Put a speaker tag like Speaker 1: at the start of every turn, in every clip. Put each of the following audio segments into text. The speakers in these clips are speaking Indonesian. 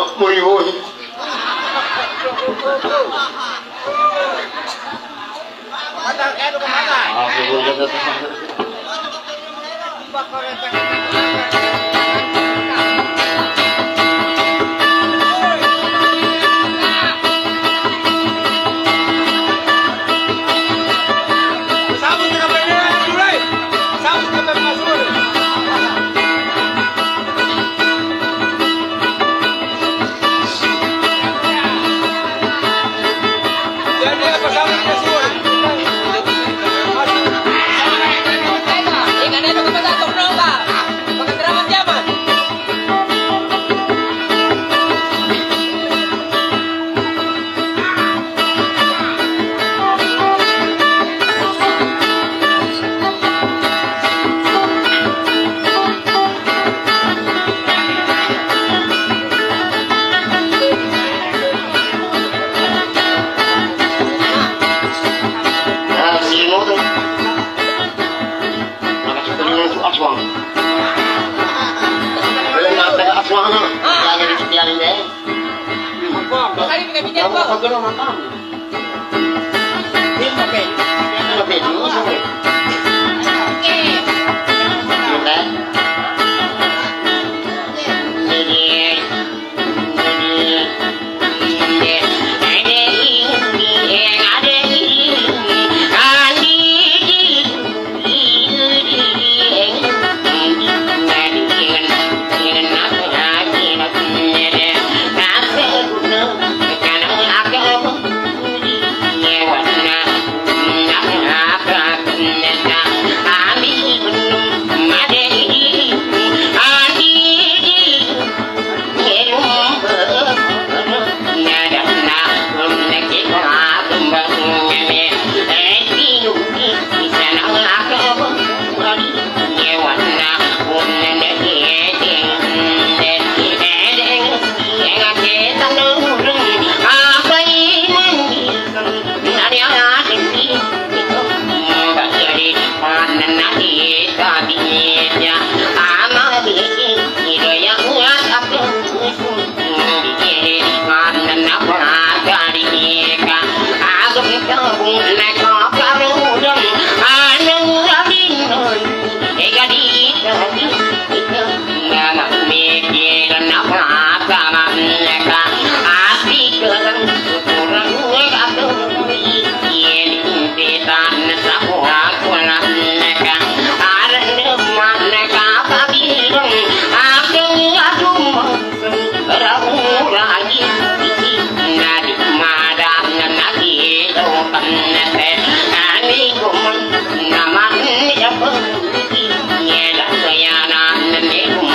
Speaker 1: Mui.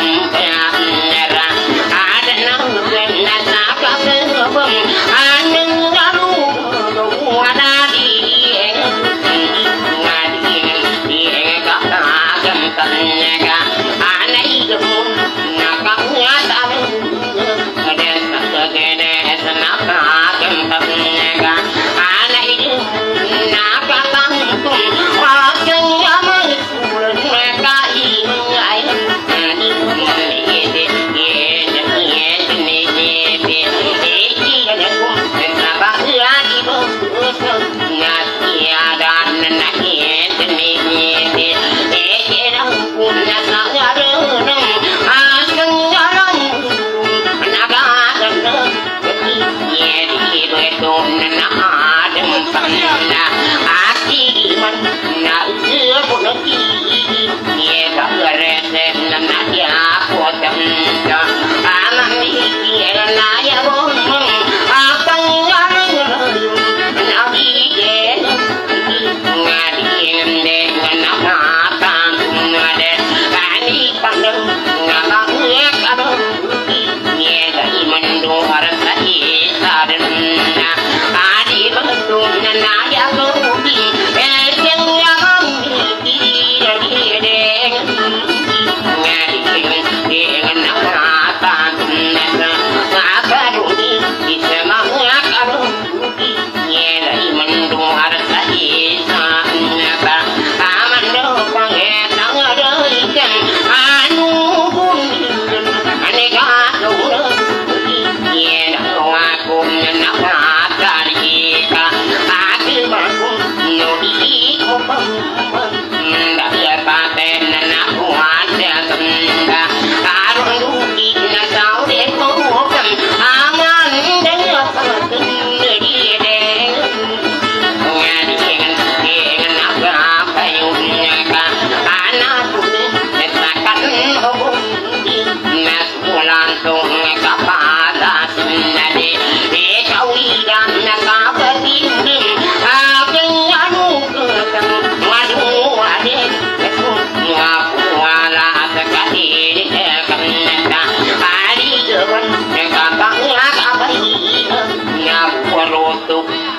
Speaker 1: Hãy subscribe cho kênh Ghiền Mì Gõ để không bỏ lỡ những video hấp dẫn.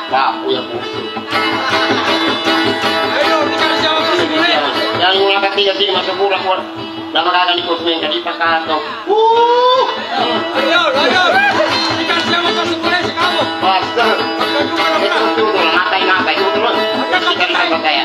Speaker 1: Pak Uya Putu.
Speaker 2: Ayo, dikasih jawab masuk boleh.
Speaker 1: Yang ngangkat tiga masuk bulan pun. Lama kagak dikursuin jadi pakato.
Speaker 2: Ayo, dikasih jawab masuk boleh si kamu.
Speaker 1: Pasal. Itu ngatai itu terus. Ikan apa kayak?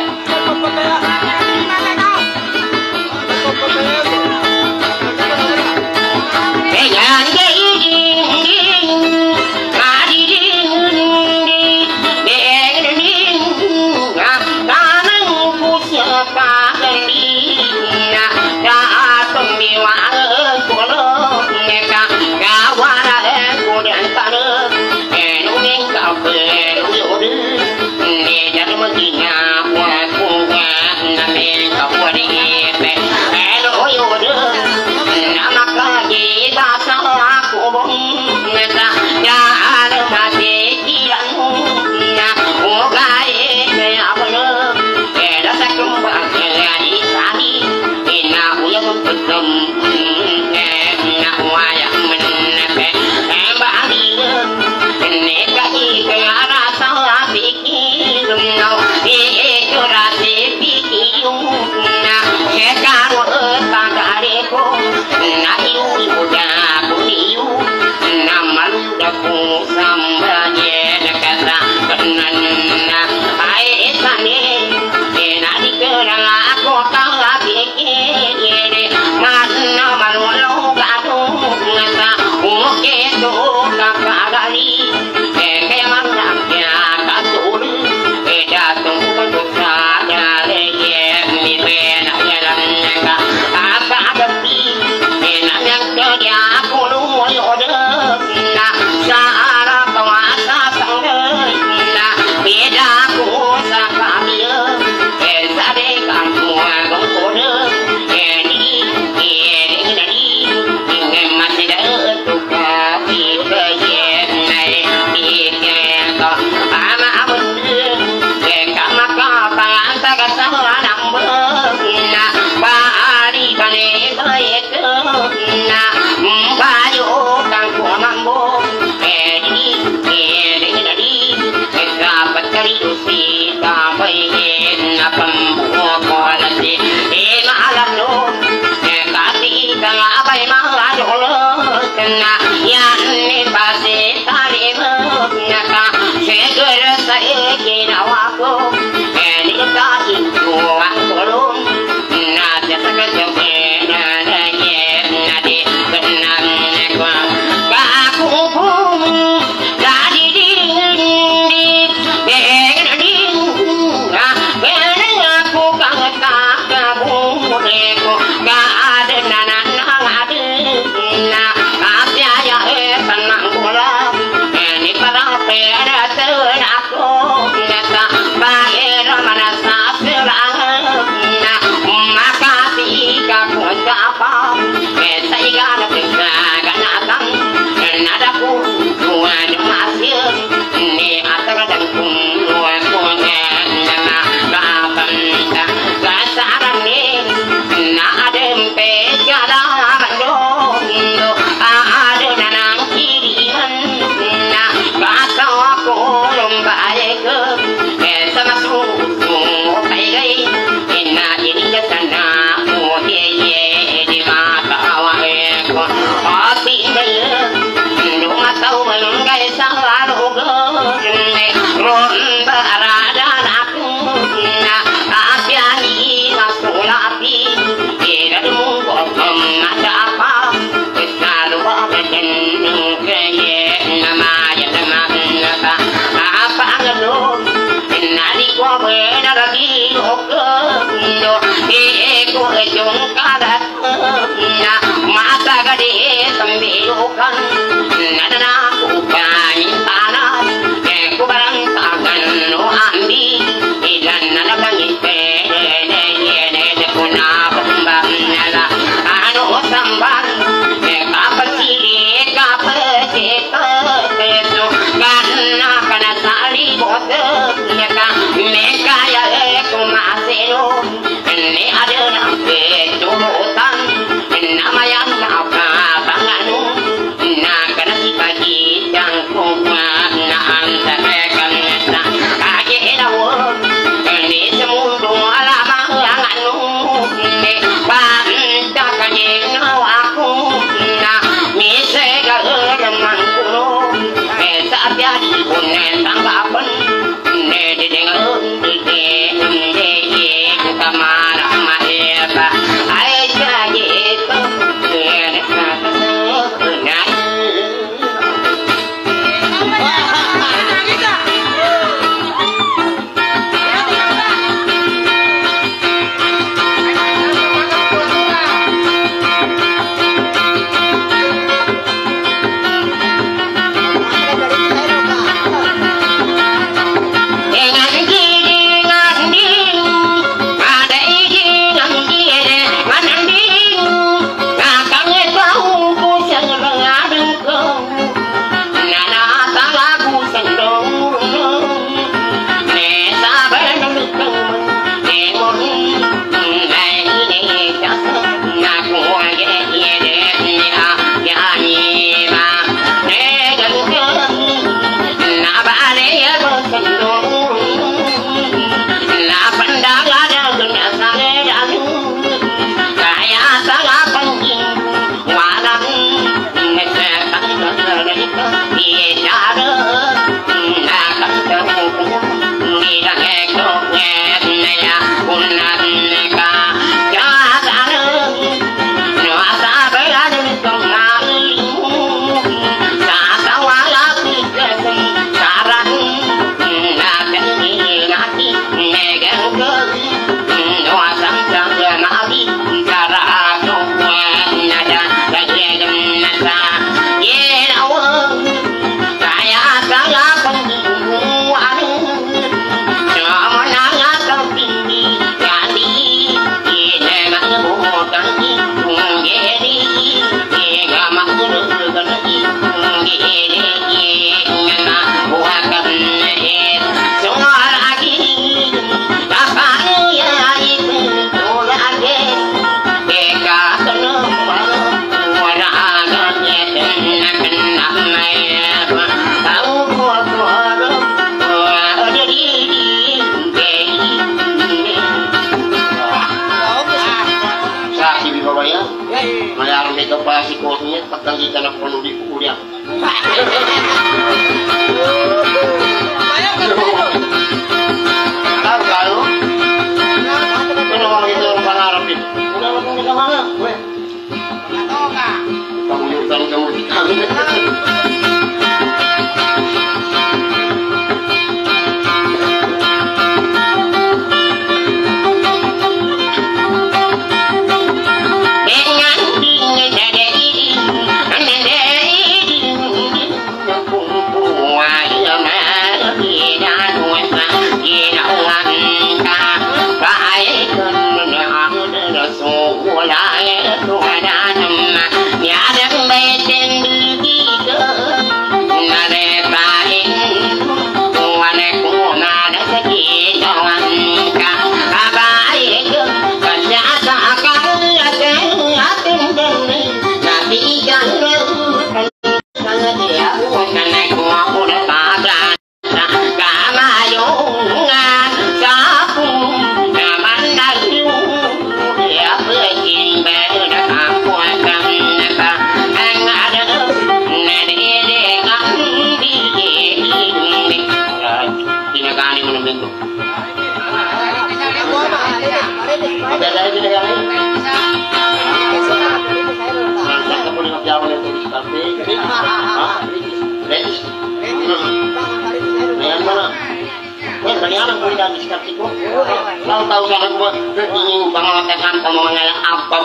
Speaker 1: ingin pengalaman pemamangan yang apa?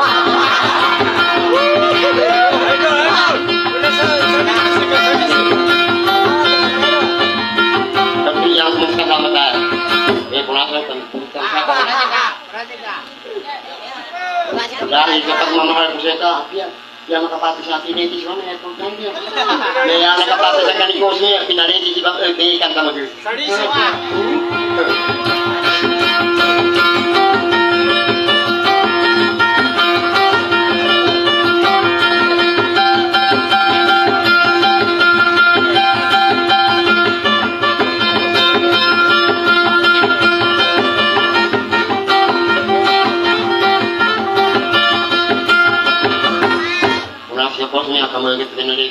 Speaker 1: Tapi yang mungkin sama saya, pulang dari dapat memahami pusaka, yang kapati saat ini di sana ya kontennya. Yang kapati akan ikutnya pindah di sini kan kamu. Posnya kamu gitu ini.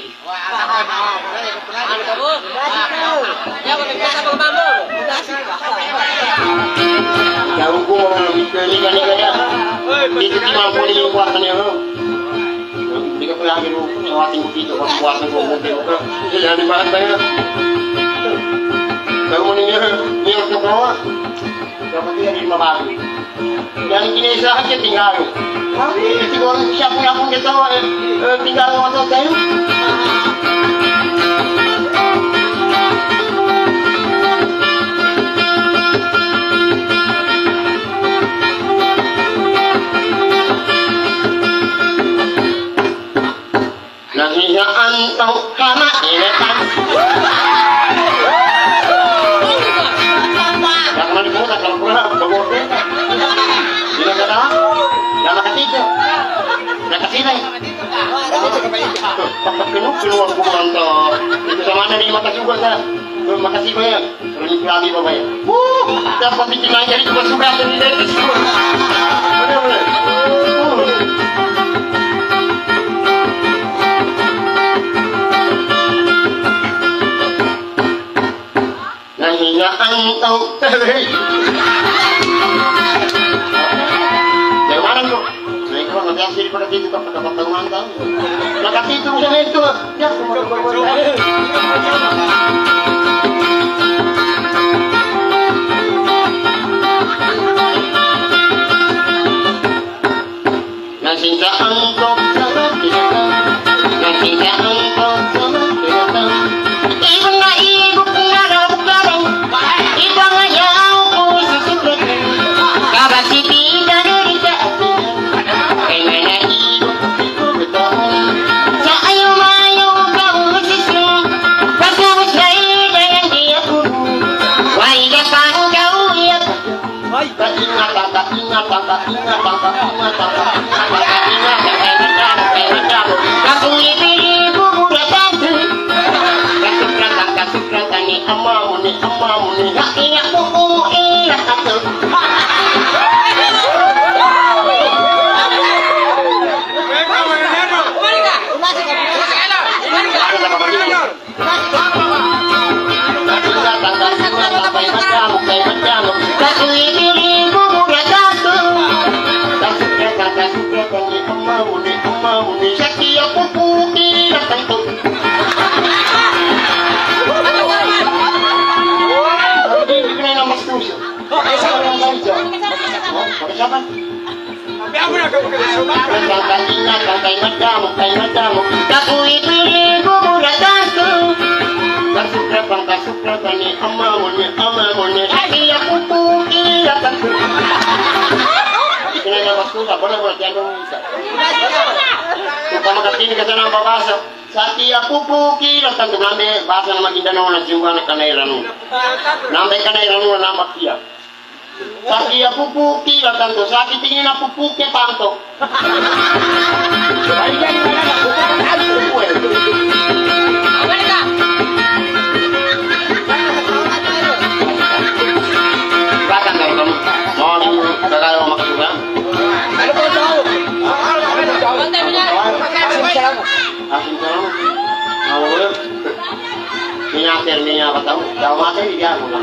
Speaker 1: Jauh gua ini kan ya. Itu cuma boleh kuatan ya. Jika pulang itu kuatin begitu kuatan gua mungkin. Jadi bahan saya. Kamu ini ke bawah. Kamu dia di bawah. Yang ini saja tinggal. Itu orang siapa yang pun kita tinggal waktu saya. Nasinya antau kama ini kan. Yang mana kamu tak kalau pulang berbohong. Bila kata, dalam ketiga, dah kasih lagi. Keluar pulang toh. Itu sama ada di mata juga saya. Terima kasih banyak. Terus lagi bapak ya. Dapat bikin lagi jadi cuma suka sendiri. Benar. Nahingga antau. Nanti hasil pada itu kan pada pertemuan tahu. Maka itu usaha itu ya semua Nasinya angkop sama tidak nasinya angkop sama tidak ibu na ibu pengarap garang ibu ngayau khusus kabar siti dan
Speaker 2: Tapi aku nak kau pakai sobat.
Speaker 1: Pakai matamu. Tapi diriku mudah tantu. Kasukra tani amamu. Hati aku puki datang. Ini nama susah, boleh jangan bisa. Supaya katini kesana bahasa. Sati aku puki datang tu nambe bahasa nama kita nama jumpa nak kanairanu. Nambe kanairanu nama dia. Saki aku puki datang tu saki tinggi aku puki panto. Jadi mana aku bahkan kalau kamu mau kalau makan juga. Ada kau tahu? Pantai punya. Asin jalan. Awal. Minyak apa tahu? Jauh mata dia bukan.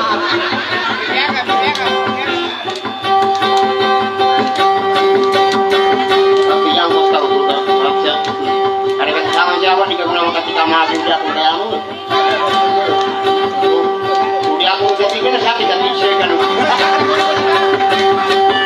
Speaker 1: Tapi yang bos tahu sudah raja. Ada kata sama siapa di kamu ketika maju dia udah anu. Udah aku jadi kena sakit dan bisa kan.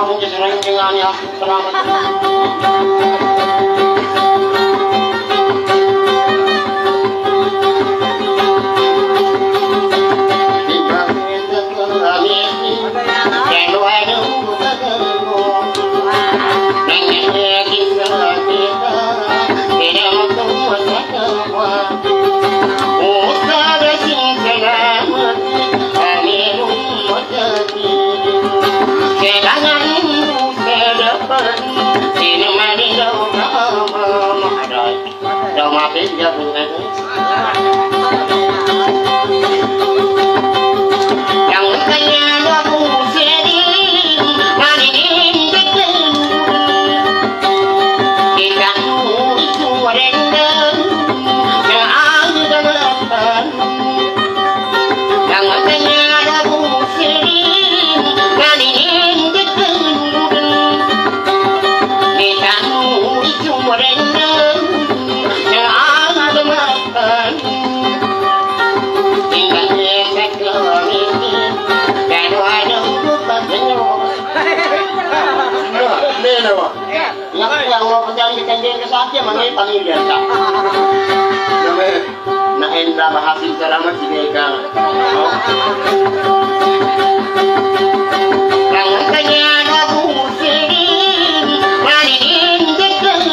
Speaker 1: mungkin sering dengan ya selamat. Yang mau penjalan ke sakit manggil panggilan tak. Nak enda bahasin selamat mereka. Yang tanya aku sendiri, manin dekat.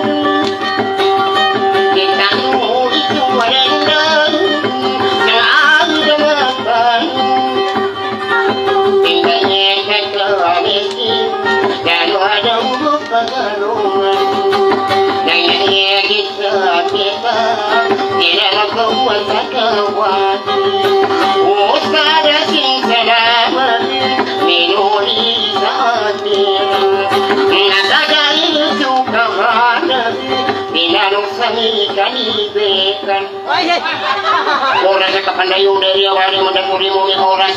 Speaker 1: Kita itu rendang, selalu makan. Tinggalnya kekalahan, dan ada pagkalungan. Nangyaye kita tidak kuat sakawati. Usada sing selamat minuli satir. Natagal suka mana binarong sami kanibekan. Oras sa kapandayong dari awali mo dan muri mo may oras.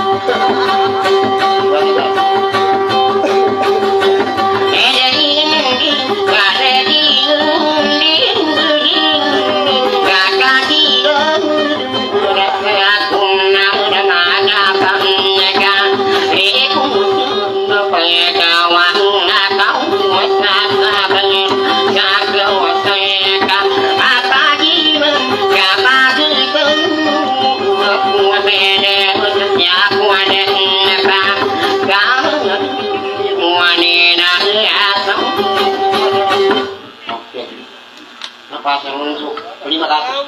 Speaker 1: Pasar untuk terima kasih.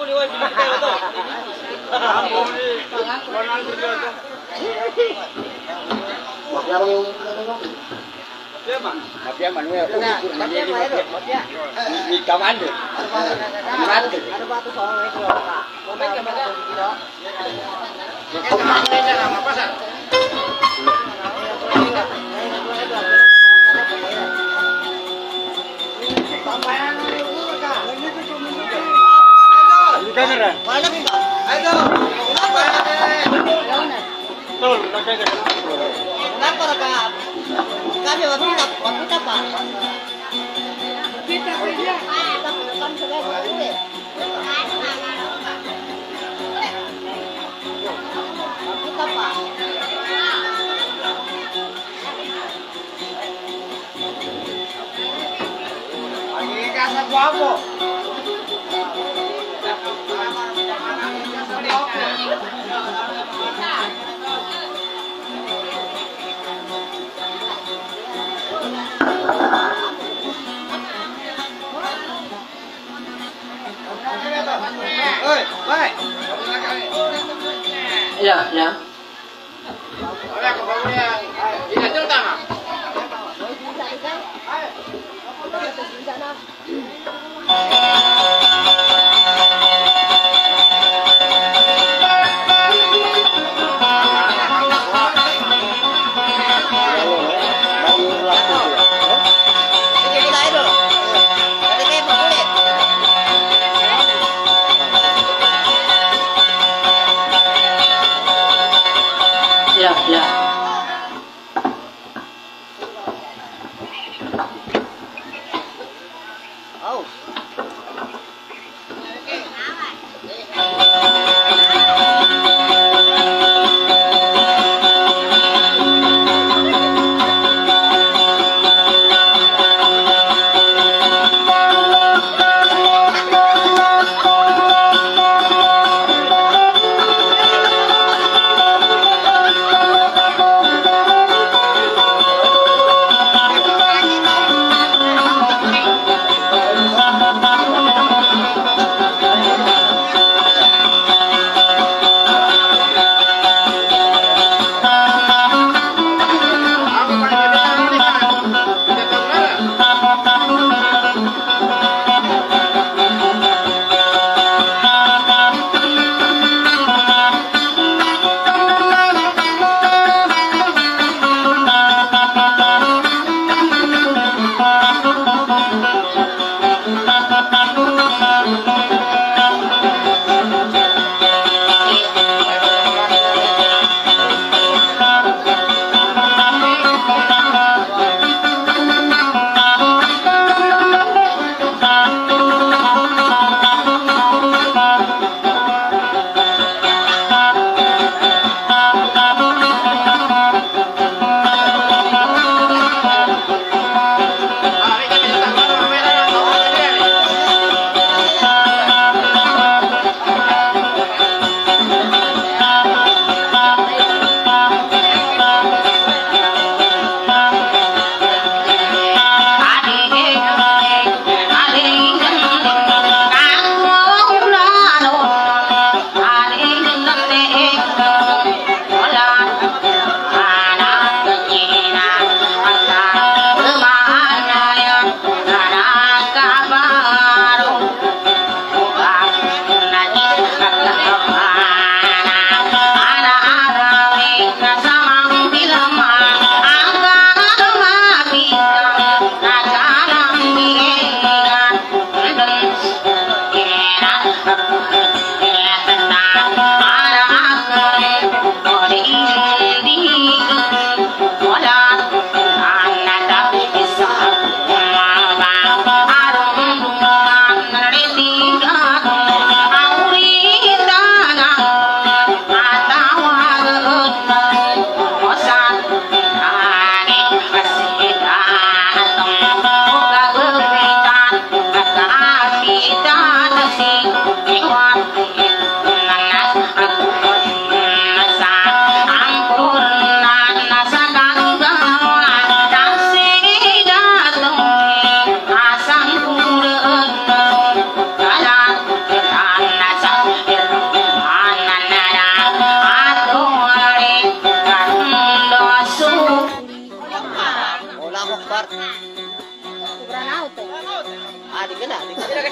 Speaker 1: Kamera. Mana kita? Ayo. Tol, nak ke? Nak pergi. Kami waktu apa? Kita pergi. Kan sudah boleh. Kita apa? Lagi kasar apa? Ya, ya. Oleh ke bawahnya. Ini cerita mah. Ya, ya. Oh.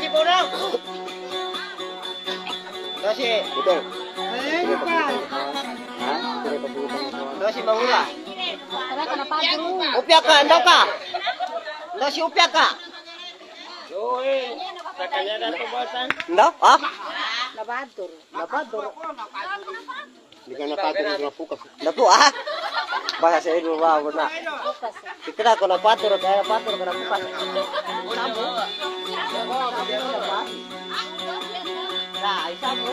Speaker 1: kurang. Dosi. Betul. Dosi bahula. Upya ka, anda ka? Dosi upya ka? Anda? Ah? Labadur. Hindi ka napadur na pukas. Napu ah? Bahasa sa ido ba na? Kita ko napadur kaya napadur ka na pukas. Sabu. Nah, sabu.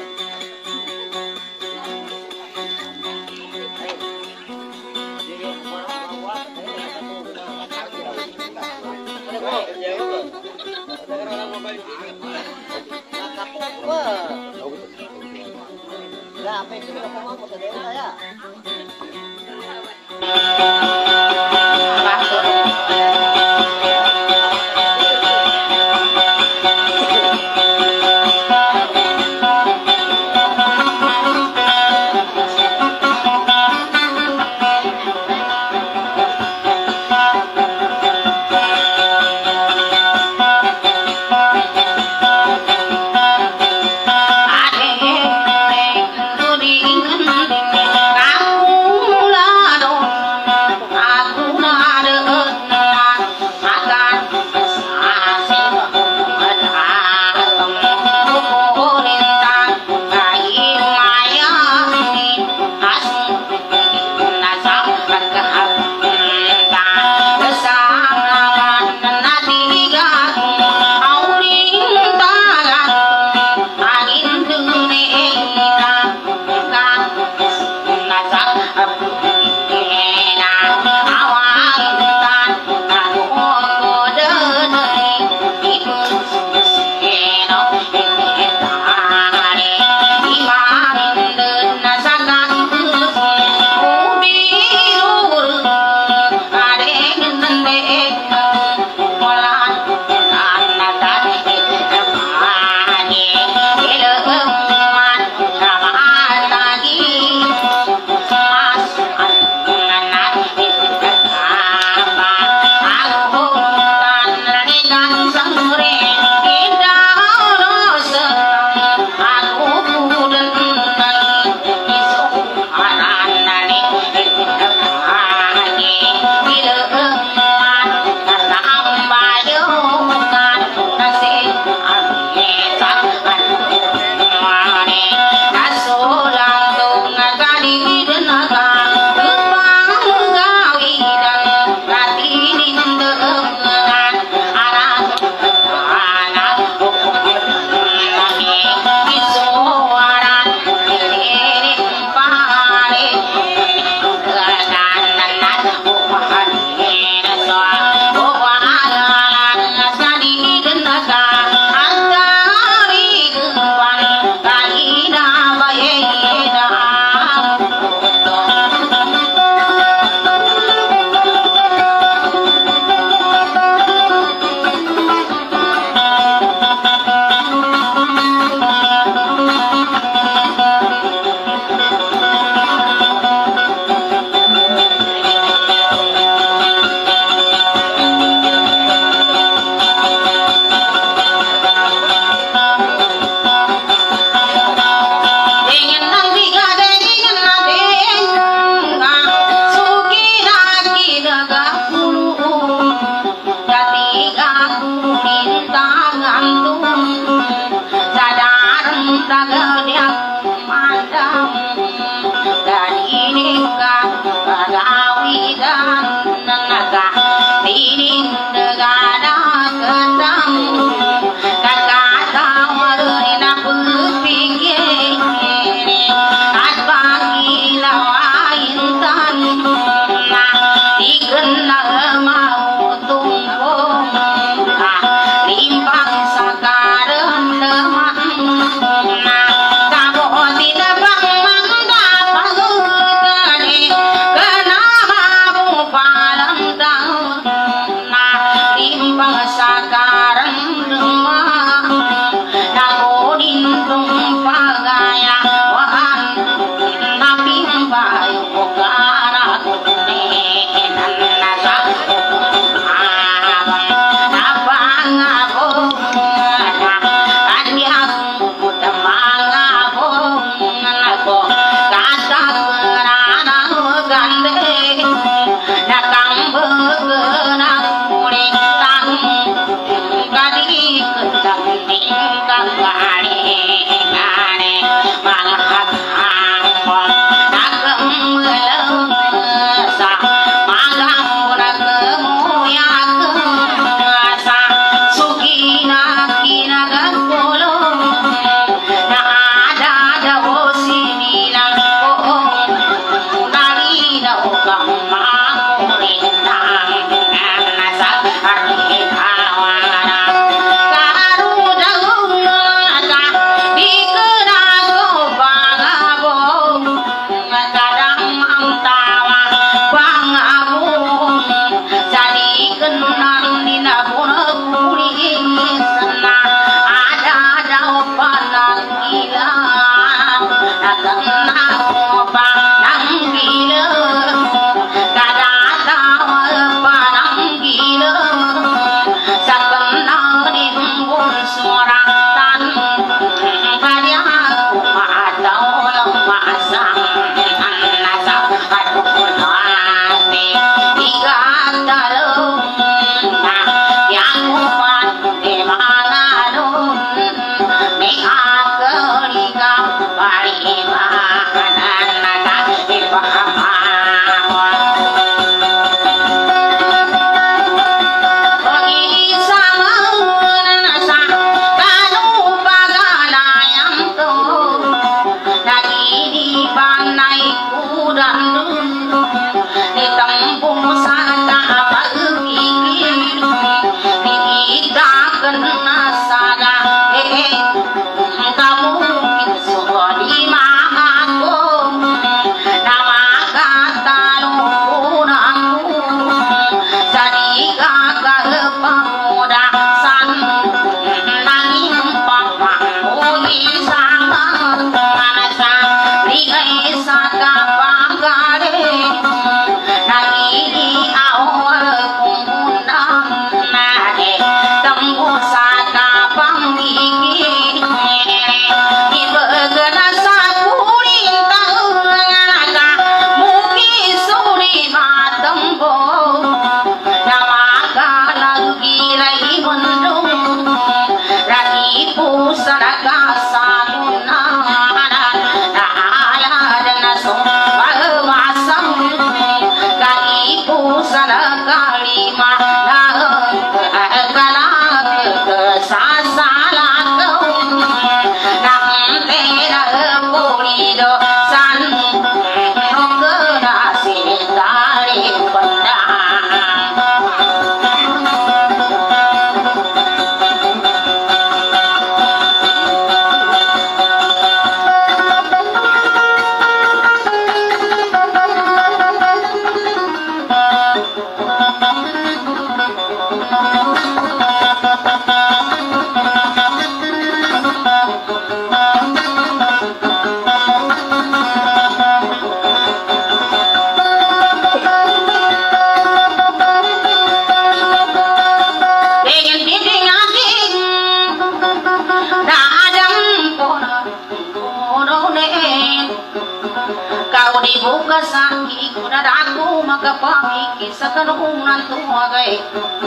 Speaker 3: dibuka sakit udah aku maka pamiki sekenunan tuagai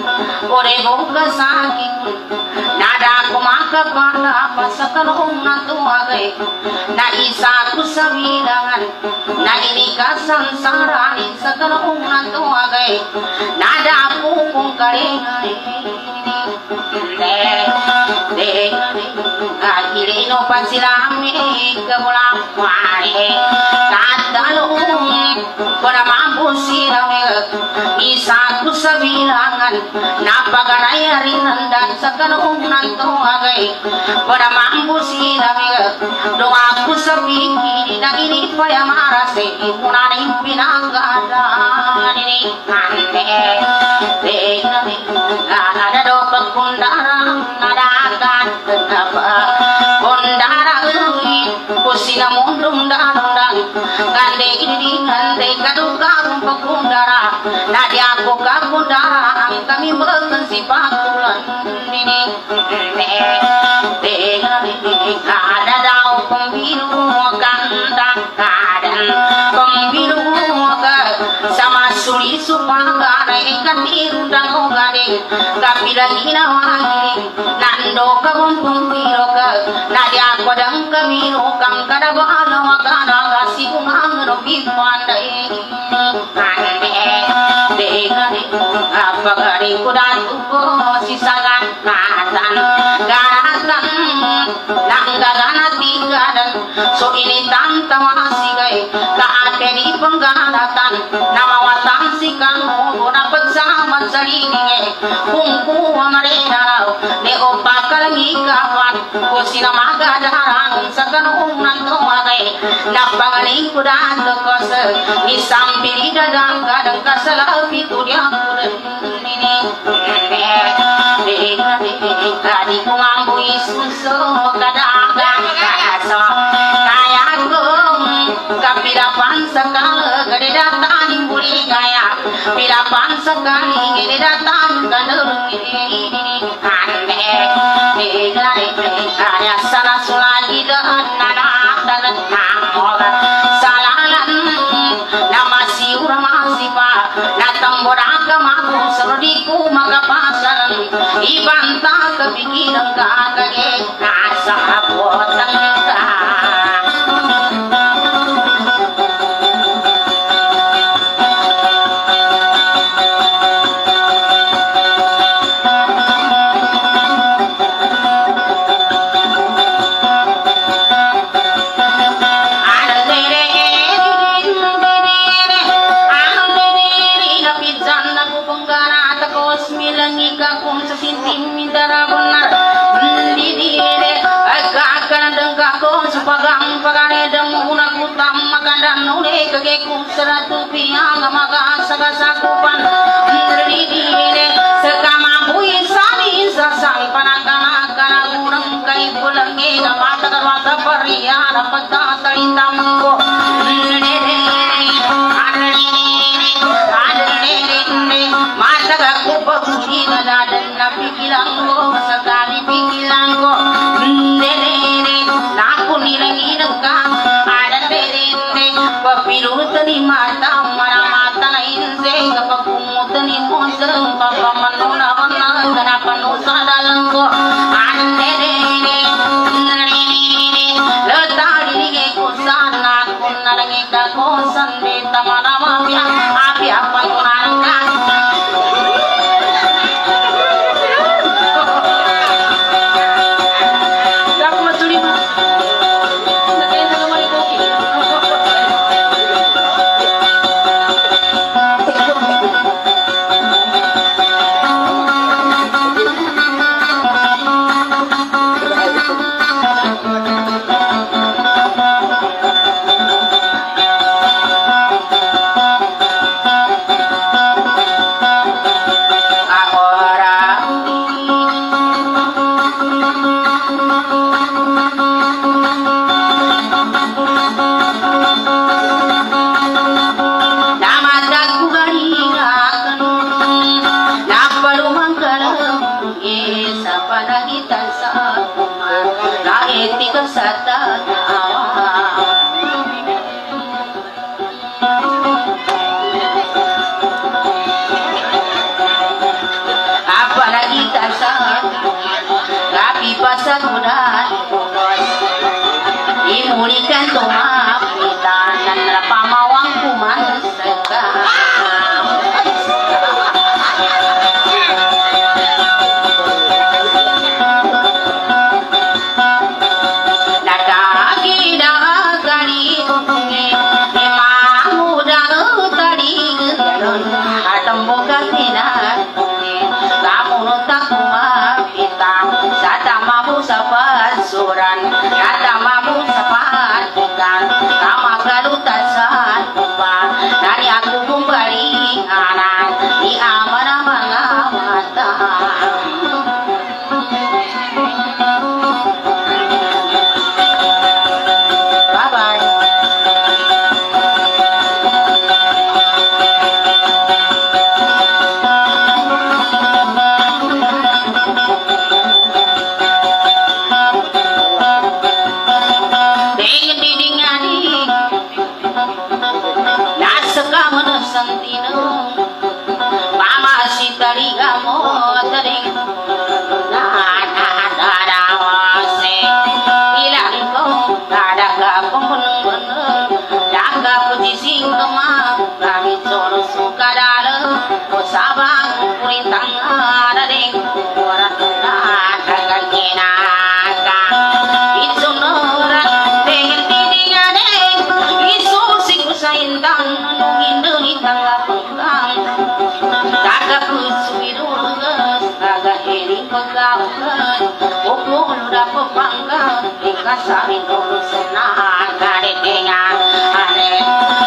Speaker 3: ore buka sakit nada aku maka pada apa sekenunan tuagai na isa ku sabilangan na ini kasan sarani sekenunan tuagai nada aku kung karengai Agilino pasilami kebulang wale katalung pada mampu sirame isa ku sabilangan napaganay rinan dan sakanunan tuagai pada mampu sirame doa ku sabiki na ini paya marase imunaning pinanggadan ini kante ada do pagkundara nadakan kenapa kundara kusina mundung dandang gande ini gande kaduka pagkundara nadia ko kakundara ang kami mengensi patulan ini ada daw pembiru kandang kadan pembiru sama suli supangana ikan dirundang ogade kapila hinawagi nando kabumpung piroka nadia kodang kamiro kang kadabala wakana kasibungang robi pandai kande degane apagari kudantu ko sisagan katan garatan langgagana tigadan so ini tantawasi gay kaateni pengganatan nama watang si kang dapat sama salinge kungku amarena ne opakal ngikapan kusina magadarang sa kanunan tuwagay napangaling kudan kos ni sampiri dadang kadang kasalapi tudya kudan ini kadi kumambu isuso kadagang kaso kaya gum kapirapan sakal gede datang buli gaya pirapan sekali gede datang kanurung ini ande kaya sana sulagi dan anak dan namor salalan nama siura masipa natang boraka maku serdiku magapasan ibanta kepikiran kakage kasapu sasakupan diri sekamabui sami sasang panakana urang kai pulangi mata mata pariya pata talitamko mata kupuri dan nabi kilanggo sekali pikilanggo naku nirangirangka ada terinde papirut ni mata mata inse kapagumut ni monseng papamanuna wana kenapa nusa dalanggo anderene letari ke kusana kunarangi ka kosan de tamana mafia api apa kunaranga imulikan tumapita dan pamawang kumansaka suran kata mamu sapat bukan sama galutan saat bukan dari aku kembali anak di aman-aman mata bye-bye sabang kurintang ada deng orang kagak kenaka itu noran dengan tiding ada isu siku saintan nungin demi tangga penggang kagak kusuirulus kagak ini pegawai pukul udah pepanggang dikasarin dulu senang kade dengan aneh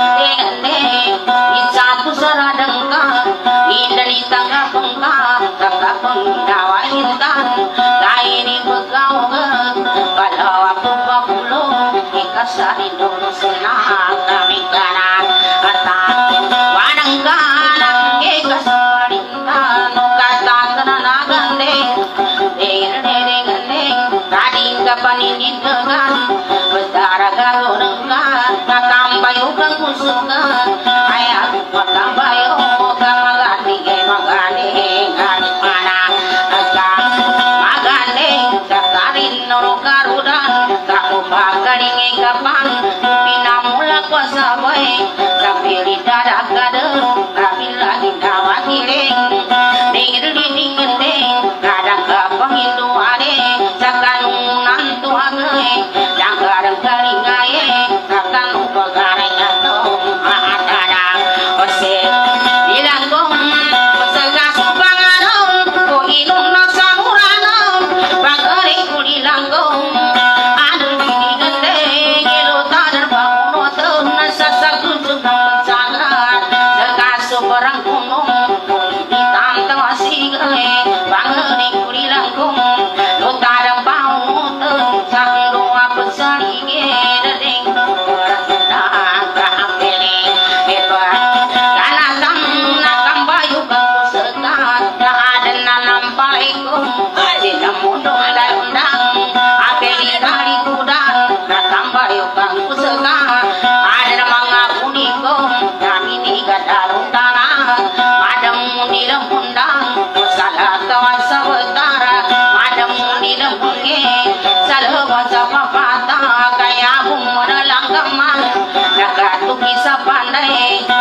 Speaker 3: icaku saradengka indani tangga penggang tangga penggawa intan kaini pegawai kalau aku bapulo dikasarin dulu senang kami kanan kata wadang kanan ikas parintan kata kenana gande deng kading kapanin dengan betara garungan kakambayo kang kusukan ayat kakambayo kamagani magani ngani mana akang magani kakarin noro karudan kamu bagaring kapan pinamula kuasa boy kapili dadak kadeng kapila dindawa giling ding kadang kapang hindu ade sakanung nantu age yang kadang kali ngaye kakan upagare ngatong adana ose dilangkong pesega supanganon ko inung nasa muranon bagari kulilangkong adun didi gende gelo tadar banguno teun nasa sakunjung sangat bisa pandai